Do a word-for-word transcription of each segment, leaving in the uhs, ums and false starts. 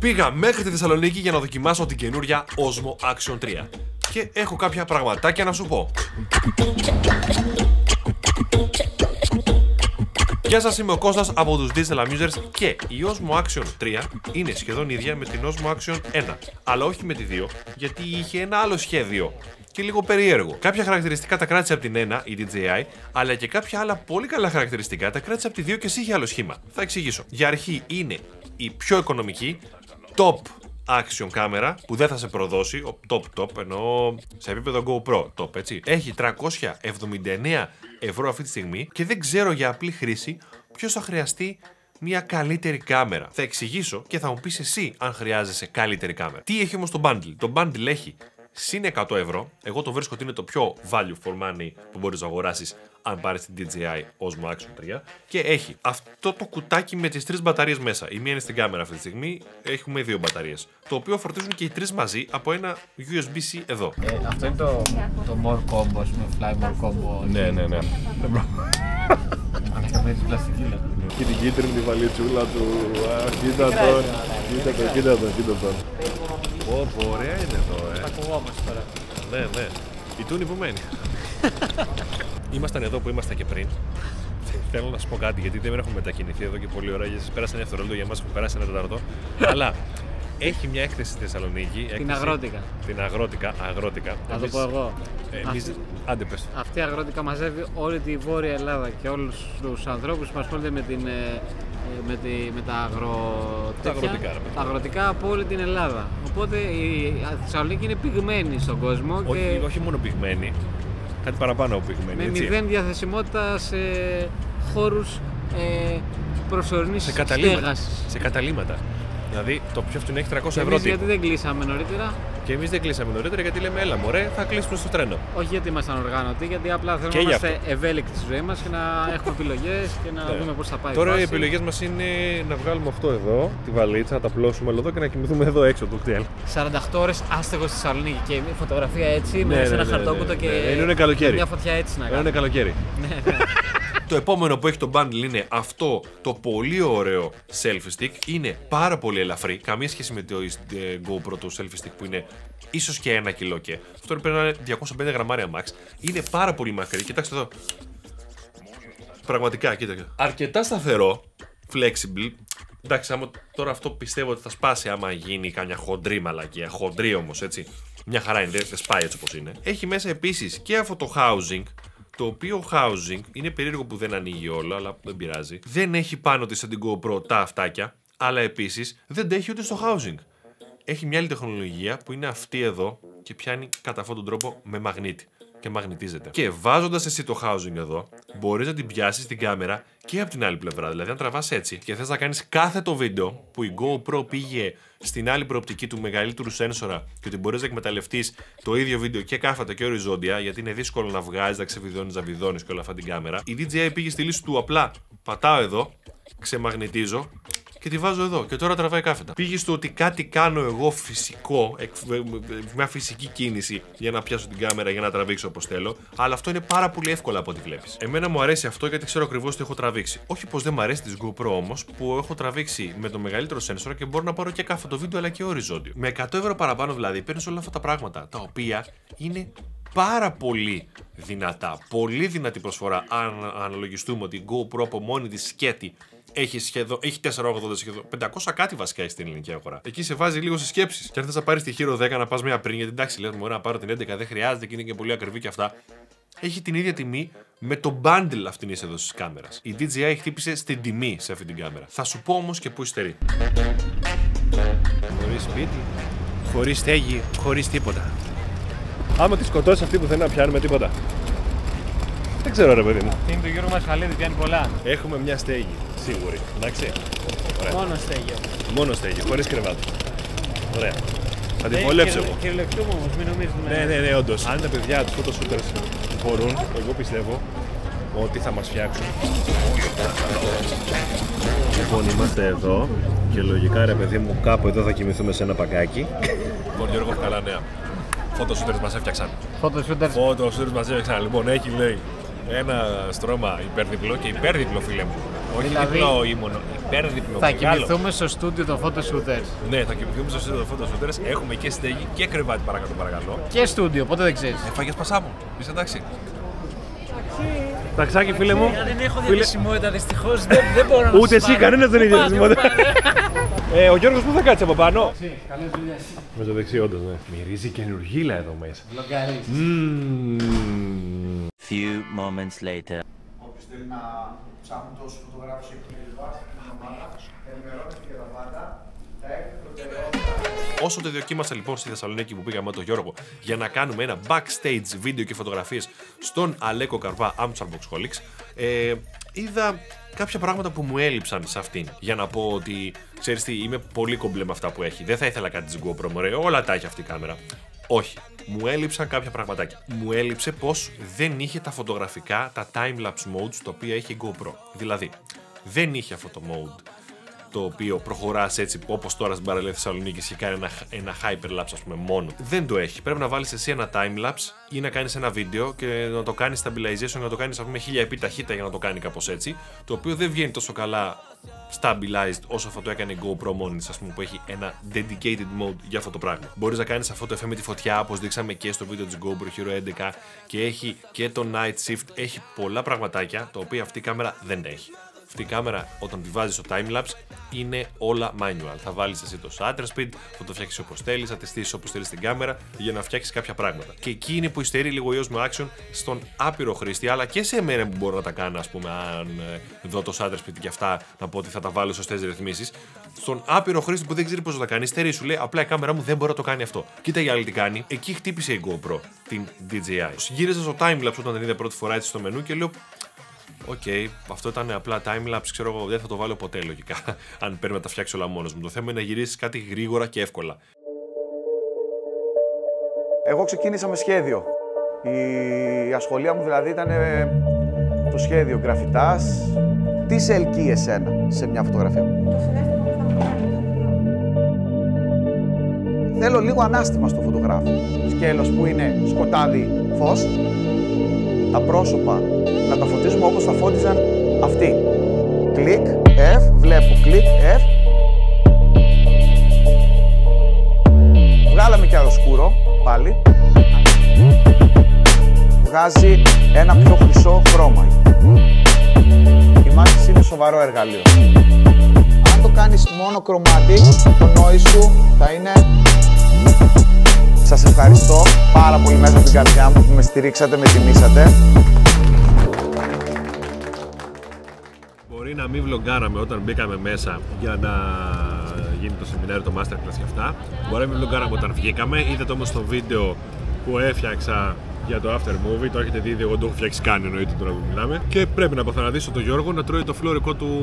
Πήγα μέχρι τη Θεσσαλονίκη για να δοκιμάσω την καινούρια Osmo Action τρία. Και έχω κάποια πραγματάκια να σου πω. Γεια σας, είμαι ο Κώστας από τους Digital Amusers και η Osmo Action τρία είναι σχεδόν ίδια με την Osmo Action ένα, αλλά όχι με τη δύο, γιατί είχε ένα άλλο σχέδιο και λίγο περίεργο. Κάποια χαρακτηριστικά τα κράτησε από την ένα, η ντι τζέι άι, αλλά και κάποια άλλα πολύ καλά χαρακτηριστικά τα κράτησε από τη δύο και εσύ είχε άλλο σχήμα. Θα εξηγήσω. Για αρχή είναι η πιο οικονομική, top action κάμερα που δεν θα σε προδώσει, top top, εννοώ σε επίπεδο GoPro top, έτσι. Έχει τριακόσια εβδομήντα εννέα ευρώ αυτή τη στιγμή και δεν ξέρω για απλή χρήση ποιος θα χρειαστεί μια καλύτερη κάμερα. Θα εξηγήσω και θα μου πεις εσύ αν χρειάζεσαι καλύτερη κάμερα. Τι έχει όμως το bundle? Το bundle έχει συν εκατό ευρώ. Εγώ το βρίσκω ότι είναι το πιο value for money που μπορείς να αγοράσεις αν πάρεις την ντι τζέι άι Osmo Action τρία. Και έχει αυτό το κουτάκι με τις τρεις μπαταρίες μέσα. Η μία είναι στην κάμερα αυτή τη στιγμή. Έχουμε δύο μπαταρίες. Το οποίο φορτίζουν και οι τρεις μαζί από ένα γιου ες μπι-C εδώ. Ε, αυτό είναι το, το more combo, ας πούμε, fly more combo. Ναι, ναι, ναι. Αν είχαμε την πλαστική λέμε. Και την κίτρινη βαλιτσούλα του. Κοίτα τον. Κοίτα τον, κοίτα τον, κοίτα τον. Πω, πω, ωραία είναι εδώ, ε. Θα ακουγόμαστε τώρα. Ναι, ναι. Η τούνη που μένει. Ήμασταν εδώ που ήμασταν και πριν. Θέλω να σου πω κάτι, γιατί δεν έχουμε μετακινηθεί εδώ και πολλή ώρα. Για σας πέρασε ένα δευτερόλεπτο, για εμάς έχουν περάσει ένα τετάρτο. Αλλά έχει μια έκθεση στη Θεσσαλονίκη. Την έκθεση, αγρότικα. Την αγρότικα, αγρότικα. Θα το πω εγώ. Εμείς, άντε πες. Αυτή η αγρότικα μαζεύει όλη τη Βόρεια Ελλάδα και όλους τους ανθρώπους που ασχολούνται με, την, με, τη, με τα, αγρο... τα αγροτικά. Τέτοια, τα αγροτικά από όλη την Ελλάδα. Οπότε η Θεσσαλονίκη είναι πυγμένη στον κόσμο. Όχι, και... όχι μόνο πυγμένη, κάτι παραπάνω από πυγμένη. Με έτσι. μηδέν διαθεσιμότητα σε χώρους ε, προσωρινής σε καταλήμματα. στέγασης. Σε καταλήμματα. Δηλαδή το πιο φθηνό έχει τριακόσια ευρώ. Εμείς γιατί δεν κλείσαμε νωρίτερα? Και εμείς δεν κλείσαμε νωρίτερα γιατί λέμε έλα μωρέ, θα κλείσουμε στο τρένο. Όχι γιατί ήμασταν οργάνωτοι, γιατί απλά θέλουμε να είμαστε ευέλικτοι στη ζωή μας και να έχουμε επιλογές και να δούμε πώς θα πάει. Τώρα η οι φάση. επιλογές μας είναι να βγάλουμε αυτό εδώ, τη βαλίτσα, να τα πλώσουμε εδώ και να κοιμηθούμε εδώ έξω το κτέλ. σαράντα οκτώ ώρες άστεγος στη Θεσσαλονίκη και η φωτογραφία έτσι, Ναι, με ναι, ένα ναι, ναι, χαρτόκουτο ναι, και ναι, είναι καλοκαίρι. μια φωτιά έτσι να Είναι κάνει. καλοκαίρι. Ναι, ναι. Το επόμενο που έχει το bundle είναι αυτό το πολύ ωραίο selfie stick. Είναι πάρα πολύ ελαφρύ, καμία σχέση με το GoPro το selfie stick που είναι ίσως και ένα κιλό και. Αυτό πρέπει να είναι διακόσια πέντε γραμμάρια max. Είναι πάρα πολύ μακρύ, κοιτάξτε εδώ. Πραγματικά, κοίταξε. Αρκετά σταθερό, flexible. Εντάξει, άμα τώρα αυτό πιστεύω ότι θα σπάσει άμα γίνει καμιά χοντρή μαλακία. Χοντρή όμως, έτσι. Μια χαρά είναι, δεν σπάει έτσι όπως είναι. Έχει μέσα επίσης και αυτό το housing. Το οποίο housing είναι περίεργο που δεν ανοίγει όλο, αλλά δεν πειράζει. Δεν έχει πάνω της σαν την GoPro τα αυτάκια, αλλά επίσης δεν τα έχει ούτε στο housing. Έχει μια άλλη τεχνολογία που είναι αυτή εδώ και πιάνει κατά αυτόν τον τρόπο με μαγνήτη και μαγνητίζεται. Και βάζοντας εσύ το housing εδώ, μπορείς να την πιάσεις την κάμερα και από την άλλη πλευρά. Δηλαδή, αν τραβάς έτσι και θες να κάνεις κάθετο βίντεο που η GoPro πήγε στην άλλη προοπτική του μεγαλύτερου σένσορα και ότι μπορείς να εκμεταλλευτείς το ίδιο βίντεο και κάθετα και οριζόντια, γιατί είναι δύσκολο να βγάζεις, να ξεβιδώνεις, να βιδώνεις και όλα αυτά την κάμερα. Η ντι τζέι άι πήγε στη λύση του απλά πατάω εδώ, ξεμαγνητίζω και τη βάζω εδώ και τώρα τραβάει κάθετα. Πήγε στο ότι κάτι κάνω εγώ φυσικό, μια φυσική κίνηση για να πιάσω την κάμερα για να τραβήξω όπως θέλω, αλλά αυτό είναι πάρα πολύ εύκολο από ό,τι βλέπεις. Εμένα μου αρέσει αυτό γιατί ξέρω ακριβώς τι έχω τραβήξει. Όχι πως δεν μου αρέσει τη GoPro όμως που έχω τραβήξει με το μεγαλύτερο σένσορα και μπορώ να πάρω και κάθετο βίντεο αλλά και οριζόντιο. Με εκατό ευρώ παραπάνω δηλαδή παίρνεις όλα αυτά τα πράγματα τα οποία είναι πάρα πολύ δυνατά. Πολύ δυνατή προσφορά αν αναλογιστούμε ότι η GoPro από μόνη τη σκέτη έχει σχεδόν, έχει τετρακόσια ογδόντα σχεδόν, πεντακόσια κάτι βασικά στην ελληνική αγορά. Εκεί σε βάζει λίγο σε σκέψεις. Και αν θες να πάρεις τη Hero δέκα να πας μια πριν, γιατί εντάξει, λέω να πάρω την έντεκα, δεν χρειάζεται και είναι και πολύ ακριβή και αυτά. Έχει την ίδια τιμή με το bundle αυτήν εδώ τη κάμερα. Η ντι τζέι άι χτύπησε στην τιμή σε αυτή την κάμερα. Θα σου πω όμως και πού υστερεί. Χωρίς σπίτι, χωρίς στέγη, χωρίς τίποτα. Άμα τη σκοτώσει αυτή που θέλει να πιάνουμε τίποτα. Δεν ξέρω ρε παιδί μου. Τι είναι το Γιώργο Μασχαλίδη, πιάνει πολλά. Έχουμε μια στέγη, σίγουρη. Εντάξει. Ωραία. Μόνο στέγη. Μόνο στέγη, χωρίς κρεβάτι. Ωραία. Θα την βολέψω εγώ. Κυριολεκτούμε όμως, μην νομίζουμε. Ναι, ναι, ναι, όντως. Αν τα παιδιά του photo shooters μπορούν, εγώ πιστεύω ότι θα μας φτιάξουν. Λοιπόν, είμαστε εδώ και λογικά ρε παιδί μου κάπου εδώ θα κοιμηθούμε σε ένα παγκάκι. Λοιπόν, Γιώργο, καλά νέα. Photo shooters μας έφτιαξαν. Photo shooters. Photo shooters μας έφτιαξαν. Λοιπόν, έχει λέει ένα στρώμα υπέρδιπλο και υπέρδιπλο φίλε μου. Όχι Δηλαδή... διπλό ή μόνο. υπέρδιπλο. Θα μεγάλο. κοιμηθούμε στο στούντιο των photo shooters. Ναι, θα κοιμηθούμε στο στούντιο των photo shooters. Έχουμε και στέγη και κρεβάτι παρακάτω, παρακαλώ. Και στούντιο, ποτέ δεν ξέρεις. Έφαγες πασά μου. Είσαι εντάξει. Ταξάκι, φίλε μου. Δεν έχω διαθεσιμότητα, δυστυχώς δεν, δεν μπορώ να Ούτε εσύ, κανένας δεν έχει διαθεσιμότητα. Ε, ο Γιώργος που θα κάτσει από πάνω. Καλές δουλειές. Με το δεξί, όντως, ναι. Μυρίζει καινούργιλα εδώ μέσα. Βλογκαρείς. Few moments later. Όποιος θέλει να ψάχνει τόσους φωτογράφους έχει την ομάδα, ενημερώνεται για τα πάντα, θα έχει προτεραιότητα. Όσο το δοκίμασα λοιπόν στη Θεσσαλονίκη που πήγαμε με τον Γιώργο για να κάνουμε ένα backstage βίντεο και φωτογραφίες στον Αλέκο Καρβά Amsar Boxholics, ε, είδα κάποια πράγματα που μου έλειψαν σε αυτήν. Για να πω ότι, ξέρεις τι, είμαι πολύ κομπλέ με αυτά που έχει. Δεν θα ήθελα κάτι της GoPro, μωρέ, όλα τα έχει αυτή η κάμερα. Όχι. Μου έλειψαν κάποια πραγματάκια. Μου έλειψε πως δεν είχε τα φωτογραφικά, τα time-lapse modes, τα οποία είχε η GoPro. Δηλαδή, δεν είχε αυτό το mode το οποίο προχωράς έτσι όπως τώρα στην παραλία Θεσσαλονίκης και κάνει ένα, ένα hyperlapse, ας πούμε, μόνο. Δεν το έχει. Πρέπει να βάλεις εσύ ένα timelapse ή να κάνεις ένα βίντεο και να το κάνεις stabilization, να το κάνεις, ας πούμε, χίλια επί ταχύτητα για να το κάνει κάπως έτσι. Το οποίο δεν βγαίνει τόσο καλά stabilized όσο θα το έκανε η GoPro μόνη της, ας πούμε, που έχει ένα dedicated mode για αυτό το πράγμα. Μπορείς να κάνεις αυτό το εφέ με τη φωτιά, όπως δείξαμε και στο βίντεο της GoPro Hero έντεκα, και έχει και το night shift, έχει πολλά πραγματάκια τα οποία αυτή η κάμερα δεν έχει. Αυτή η κάμερα, όταν τη βάζεις στο timelapse, είναι όλα manual. Θα βάλεις εσύ το shutter speed, θα το φτιάξεις όπως θέλεις, θα τη στήσεις όπως θέλεις την κάμερα για να φτιάξεις κάποια πράγματα. Και εκεί είναι που υστερεί λίγο η Osmo Action στον άπειρο χρήστη, αλλά και σε μένα που μπορώ να τα κάνω, ας πούμε, αν ε, δω το shutter speed και αυτά, να πω ότι θα τα βάλω σωστές ρυθμίσεις. Στον άπειρο χρήστη που δεν ξέρει πώς θα τα κάνει, υστερεί, σου λέει απλά η κάμερα μου δεν μπορεί να το κάνει αυτό. Κοίτα η άλλη τι κάνει. Εκεί χτύπησε η GoPro την ντι τζέι άι. Γύρισα στο timelapse όταν την είδα πρώτη φορά έτσι στο μενού και λέω. Οκ, okay, αυτό ήταν απλά timelapse, ξέρω εγώ, δεν θα το βάλω ποτέ λογικά. Αν πρέπει να τα φτιάξει όλα μόνος μου. Το θέμα είναι να γυρίσεις κάτι γρήγορα και εύκολα. Εγώ ξεκίνησα με σχέδιο. Η ασχολία μου δηλαδή ήταν το σχέδιο γραφιτάς. Τι σε ελκύει εσένα σε μια φωτογραφία? Θέλω λίγο ανάστημα στο φωτογράφο. Σκέλος που είναι σκοτάδι, φως. Τα πρόσωπα να τα φωτίζουμε όπως τα φώτιζαν αυτοί. Κλικ, F, βλέπω, κλικ, F. Βγάλαμε και άλλο σκούρο, πάλι. Βγάζει ένα πιο χρυσό χρώμα. Η μάχης είναι σοβαρό εργαλείο. Αν το κάνεις μόνο κρωματί, το νόη σου θα είναι... Σας ευχαριστώ πάρα πολύ μέσα από την καρδιά μου που με στηρίξατε, με τιμήσατε. Μπορεί να μην βλογκάραμε όταν μπήκαμε μέσα για να γίνει το σεμινάριο, το masterclass και αυτά. Μπορεί να μην βλογκάραμε όταν βγήκαμε. Είδατε όμως το βίντεο που έφτιαξα για το after movie. Το έχετε δει, εγώ το έχω φτιάξει κάνει, εννοείται τώρα που μιλάμε. Και πρέπει να αποθαναδίσω τον Γιώργο να τρώει το φλωρικό του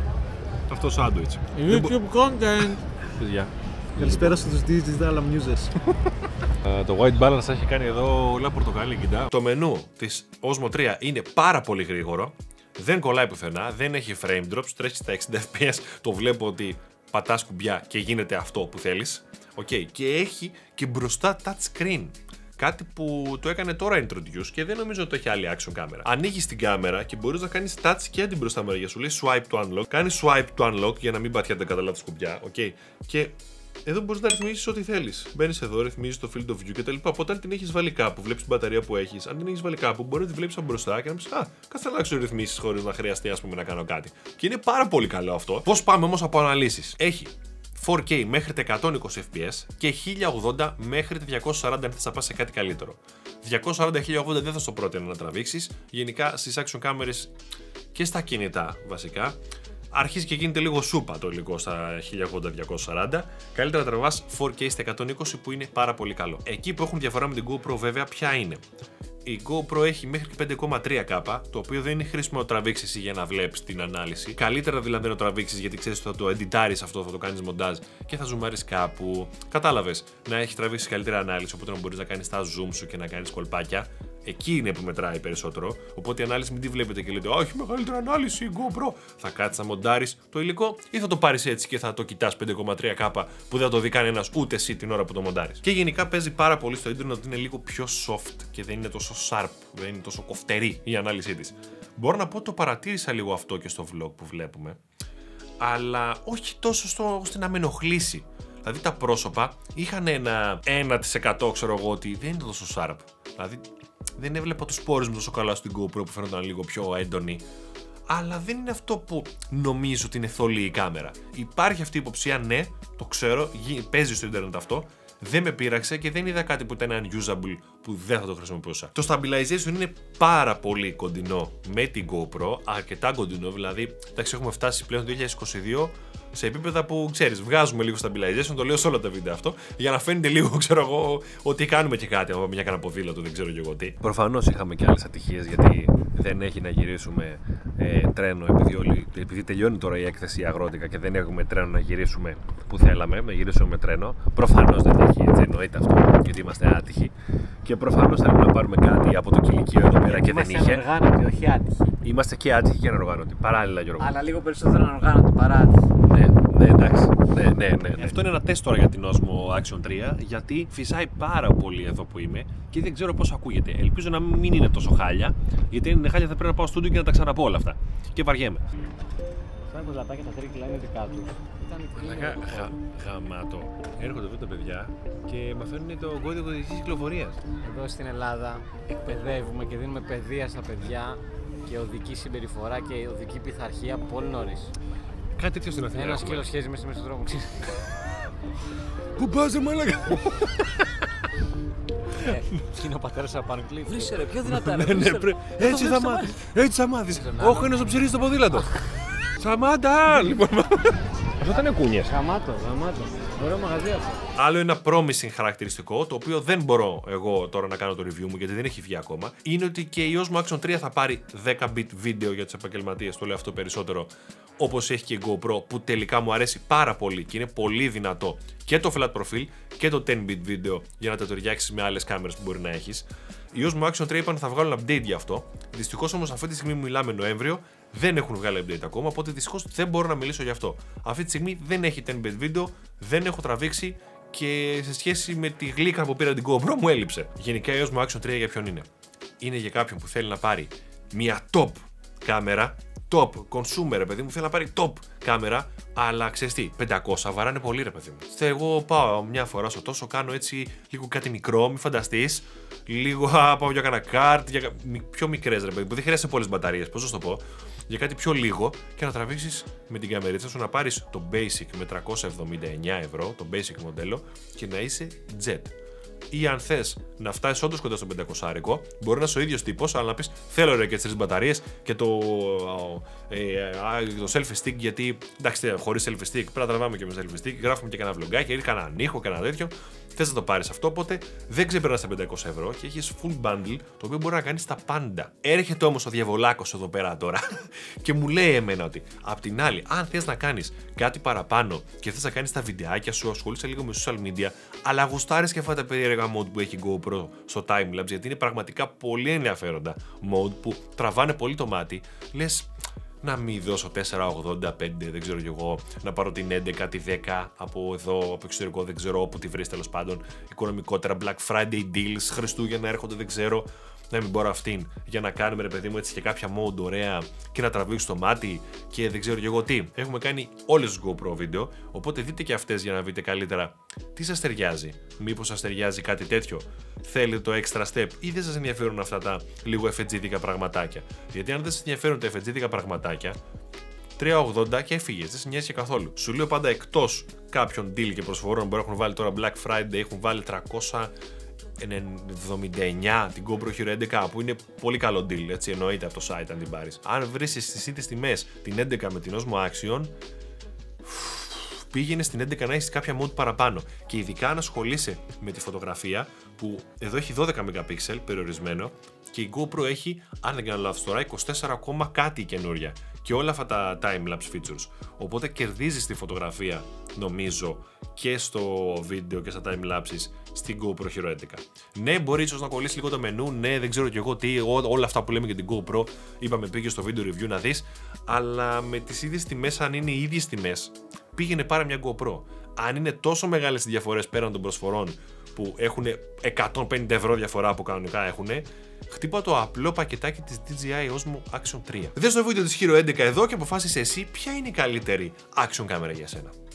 αυτό σάντουιτς. YouTube content. Παιδιά. Καλησπέρα στους digital amusers. Το white balance έχει κάνει εδώ όλα πορτοκαλί, κοιτά. Το μενού της Osmo τρία είναι πάρα πολύ γρήγορο. Δεν κολλάει πουθενά, δεν έχει frame drops, τρέχει στα εξήντα φρέιμς περ σέκοντ. Το βλέπω ότι πατάς κουμπιά και γίνεται αυτό που θέλεις. Okay. Και έχει και μπροστά touch screen. Κάτι που το έκανε τώρα introduce και δεν νομίζω ότι το έχει άλλη action κάμερα. Ανοίγεις την κάμερα και μπορείς να κάνεις touch και την μπροστά μεριά σου. Λέει swipe to unlock. Κάνεις swipe to unlock για να μην πατιάται κατά λάθος κουμπιά. Okay. Και εδώ μπορείς να ρυθμίσεις ό,τι θέλεις. Μπαίνεις εδώ, ρυθμίζεις το field of view κτλ. Οπότε αν την έχεις βάλει κάπου, βλέπεις την μπαταρία που έχεις. Αν την έχεις βάλει κάπου, μπορεί να τη βλέπεις από μπροστά και να πεις α, κάτσε να αλλάξω ρυθμίσεις χωρίς να χρειαστεί, ας πούμε, να κάνω κάτι. Και είναι πάρα πολύ καλό αυτό. Πώς πάμε όμως από αναλύσεις? Έχει φορ κέι μέχρι τα εκατόν είκοσι φρέιμς περ σέκοντ και χίλια ογδόντα μέχρι τα διακόσια σαράντα αν θες να πας σε κάτι καλύτερο. διακόσια σαράντα χίλια ογδόντα δεν θα στο πρότεινα να τραβήξεις. Γενικά στις action κάμερες και στα κινητά βασικά αρχίζει και γίνεται λίγο σούπα το υλικό στα χίλια ογδόντα διακόσια σαράντα. Καλύτερα να τραβάς φορ κέι στα εκατόν είκοσι που είναι πάρα πολύ καλό. Εκεί που έχουν διαφορά με την GoPro βέβαια ποια είναι? Η GoPro έχει μέχρι και πέντε κόμμα τρία κέι, το οποίο δεν είναι χρήσιμο να το τραβήξεις για να βλέπεις την ανάλυση. Καλύτερα δηλαδή να το τραβήξεις γιατί ξέρεις ότι θα το εντιτάρεις αυτό, θα το κάνεις μοντάζ και θα ζουμάρεις κάπου. Κατάλαβες, να έχει τραβήξει καλύτερη ανάλυση, οπότε να μπορείς να κάνεις τα zoom σου και να κάνεις κολπάκια. Εκεί είναι που μετράει περισσότερο. Οπότε η ανάλυση μην τη βλέπετε και λέτε α, έχει μεγαλύτερη ανάλυση η GoPro. Θα κάτσεις να μοντάρεις το υλικό ή θα το πάρεις έτσι και θα το κοιτάς πέντε κόμμα τρία κέι που δεν θα το δει κανένας ούτε εσύ την ώρα που το μοντάρεις. Και γενικά παίζει πάρα πολύ στο ίντερνετ ότι είναι λίγο πιο soft και δεν είναι τόσο sharp, δεν είναι τόσο κοφτερή η ανάλυση της. Μπορώ να πω το παρατήρησα λίγο αυτό και στο vlog που βλέπουμε. αλλά όχι τόσο στο, ώστε να με ενοχλήσει. Δηλαδή τα πρόσωπα είχαν ένα ένα τοις εκατό ξέρω εγώ ότι δεν είναι τόσο sharp. Δηλαδή δεν έβλεπα τους πόρους μου τόσο καλά στην GoPro που φαίνονταν λίγο πιο έντονοι. Αλλά δεν είναι αυτό που νομίζω ότι είναι θολή η κάμερα. Υπάρχει αυτή η υποψία, ναι, το ξέρω, παίζει στο ίντερνετ αυτό. Δεν με πείραξε και δεν είδα κάτι που ήταν unusable που δεν θα το χρησιμοποιούσα. Το stabilization είναι πάρα πολύ κοντινό με την GoPro, αρκετά κοντινό, δηλαδή εντάξει, έχουμε φτάσει πλέον το δύο χιλιάδες είκοσι δύο σε επίπεδα που ξέρεις, βγάζουμε λίγο stabilization, το λέω σε όλα τα βίντεο αυτό, για να φαίνεται λίγο, ξέρω εγώ, ότι κάνουμε και κάτι. Από μια κανένα ποδήλατο, δεν ξέρω και εγώ τι. Προφανώς είχαμε και άλλες ατυχίες, γιατί δεν έχει να γυρίσουμε ε, τρένο, επειδή, όλοι, επειδή τελειώνει τώρα η έκθεση αγρότικα και δεν έχουμε τρένο να γυρίσουμε που θέλαμε, να γυρίσουμε με τρένο. Προφανώς δεν έχει, έτσι εννοείται αυτό, γιατί είμαστε άτυχοι. Και προφανώς θέλουμε να πάρουμε κάτι από το κηλικείο εδώ πέρα και δεν είχε. Είμαστε ανοργάνωτοι, όχι άτυχοι. Είμαστε και άτυχοι και ανοργάνωτοι. Παράλληλα, Γιώργο. Αλλά λίγο περισσότερο ανοργάνωτοι παρά άτυχοι. Ναι, ναι, εντάξει. Ναι, ναι, ναι, ναι. Αυτό είναι ένα τεστ τώρα για την Osmo Action τρία, γιατί φυσάει πάρα πολύ εδώ που είμαι και δεν ξέρω πώς ακούγεται. Ελπίζω να μην είναι τόσο χάλια, γιατί αν είναι χάλια θα πρέπει να πάω στο στούντιο και να τα ξαναπώ όλα αυτά. Και βαριέμαι. Σαν κοζατάκια τα τρίκυλα είναι δικά του. Γαμάτο. Έρχονται εδώ τα παιδιά και μαθαίνουν το κώδικο οδικής κυκλοφορίας. Εδώ στην Ελλάδα εκπαιδεύουμε και δίνουμε παιδεία στα παιδιά και οδική συμπεριφορά και οδική πειθαρχία από πολύ νωρίς. Κάτι τέτοιο στην Αθήνα. Ένα σκύλο σχέζει μέσα στον δρόμο. Πού πας, μάλακα! Είναι ο πατέρας από πάνω κλείφ. Βρήσε ρε, πιο δυνατά Ναι, ναι, έτσι θα μάθεις. Έτσι θα μάθεις. Όχι, είναι στο ψηρί στο ποδήλατο. Σαμάντα! Λοιπόν, αυτό ήταν κούνιες. Γαμάτο, γαμάτο. Ωραίο μαγαζί αυτό. Άλλο ένα promising χαρακτηριστικό, το οποίο δεν μπορώ εγώ τώρα να κάνω το review μου γιατί δεν έχει βγει ακόμα, είναι ότι και η Osmo Action τρία θα πάρει δέκα bit βίντεο για τους επαγγελματίες. Το λέω αυτό περισσότερο όπως έχει και η GoPro, που τελικά μου αρέσει πάρα πολύ και είναι πολύ δυνατό και το flat profile και το ten bit βίντεο για να τα ταιριάξεις με άλλες κάμερες που μπορεί να έχεις. Η Osmo Action τρία είπαν θα βγάλουν update για αυτό. Δυστυχώς όμως αυτή τη στιγμή μιλάμε Νοέμβριο, δεν έχουν βγάλει update ακόμα, οπότε δυστυχώς δεν μπορώ να μιλήσω γι' αυτό. Αυτή τη στιγμή δεν έχει ten bit βίντεο, δεν έχω τραβήξει και σε σχέση με τη γλύκα που πήρα την GoPro μου έλειψε. Γενικά η Osmo Action τρία για ποιον είναι? Είναι για κάποιον που θέλει να πάρει μια top κάμερα, top consumer, ρε παιδί μου, θέλει να πάρει top κάμερα, αλλά ξέρεις τι, πεντακόσια βαράνε πολύ, ρε παιδί μου. Εγώ πάω μια φορά στο τόσο, κάνω έτσι λίγο κάτι μικρό, μην φανταστείς. Λίγο πάω για κάνα kart, για πιο μικρές, ρε παιδί μου, δεν χρειάζεται πολλές μπαταρίες, πώς να σου το πω. Για κάτι πιο λίγο και να τραβήξεις με την καμερίτσα σου, να πάρεις το basic με τριακόσια εβδομήντα εννιά ευρώ, το basic μοντέλο, και να είσαι jet. Ή αν θες να φτάσεις όντως κοντά στο πεντακόσια, μπορεί να είσαι ο ίδιος τύπος, αλλά να πεις θέλω ρε και τις τρεις μπαταρίες και το, ε, το selfie stick, γιατί εντάξει, χωρίς selfie stick πρέπει να τραβάμε και με selfie stick, γράφουμε και κανένα vlogάκι, ή κανένα ήχο, κανένα τέτοιο. Θες να το πάρεις αυτό, οπότε δεν ξεπερνάς τα πεντακόσια ευρώ και έχεις full bundle, το οποίο μπορεί να κάνεις τα πάντα. Έρχεται όμως ο διαβολάκος εδώ πέρα τώρα και μου λέει εμένα ότι απ' την άλλη, αν θες να κάνεις κάτι παραπάνω και θες να κάνεις τα βιντεάκια σου, ασχολείσαι λίγο με social media, αλλά γουστάρεις και αυτά τα περίεργα mode που έχει GoPro στο timelapse, γιατί είναι πραγματικά πολύ ενδιαφέροντα mode που τραβάνε πολύ το μάτι, λες να μην δώσω τετρακόσια ογδόντα πέντε, δεν ξέρω κι εγώ, να πάρω την έντεκα, τη δέκα από εδώ, από εξωτερικό, δεν ξέρω, όπου τη βρεις τέλος πάντων, οικονομικότερα, Black Friday deals, Χριστούγεννα έρχονται, δεν ξέρω, να μην μπορώ αυτήν για να κάνουμε, ρε παιδί μου, έτσι και κάποια mode ωραία και να τραβήξει το μάτι και δεν ξέρω κι εγώ τι. Έχουμε κάνει όλες τις GoPro βίντεο, οπότε δείτε και αυτές για να δείτε καλύτερα τι σας ταιριάζει. Μήπως σας ταιριάζει κάτι τέτοιο, θέλετε το extra step ή δεν σας ενδιαφέρουν αυτά τα λίγο εφετζίδικα πραγματάκια. Γιατί αν δεν σας ενδιαφέρουν τα εφετζίδικα πραγματάκια, τριακόσια ογδόντα και έφυγε, δεν σε νοιάζει και καθόλου. Σου λέω πάντα εκτός κάποιων deal και προσφορών που έχουν βάλει τώρα Black Friday, έχουν βάλει τριακόσια εβδομήντα εννιά την GoPro Hero έντεκα, που είναι πολύ καλό deal, έτσι εννοείται από το site αν την πάρεις. Αν βρεις στις ίδιες τιμές την έντεκα με την Osmo Action, πήγαινε στην έντεκα να έχεις κάποια mode παραπάνω. Και ειδικά αν ασχολείσαι με τη φωτογραφία, που εδώ έχει δώδεκα μεγαπίξελ περιορισμένο και η GoPro έχει, αν δεν κάνω λάθος τώρα, είκοσι τέσσερα ακόμα κάτι καινούρια και όλα αυτά τα time-lapse features. Οπότε κερδίζεις τη φωτογραφία, νομίζω, και στο βίντεο και στα time-lapses στην GoPro Hero έντεκα. Ναι, μπορεί ίσως να κολλήσει λίγο το μενού, ναι, δεν ξέρω κι εγώ τι, ό, όλα αυτά που λέμε για την GoPro, είπαμε πήγε στο video review να δεις, αλλά με τις ίδιες τιμές, αν είναι οι ίδιες τιμές, πήγαινε πάρε μια GoPro. Αν είναι τόσο μεγάλες οι διαφορές πέραν των προσφορών που έχουν εκατόν πενήντα ευρώ διαφορά που κανονικά έχουν, χτύπα το απλό πακετάκι της ντι τζέι άι Osmo Action τρία. Δες το βίντεο της Hero έντεκα εδώ και αποφάσισε εσύ ποια είναι η καλύτερη action κάμερα για σένα.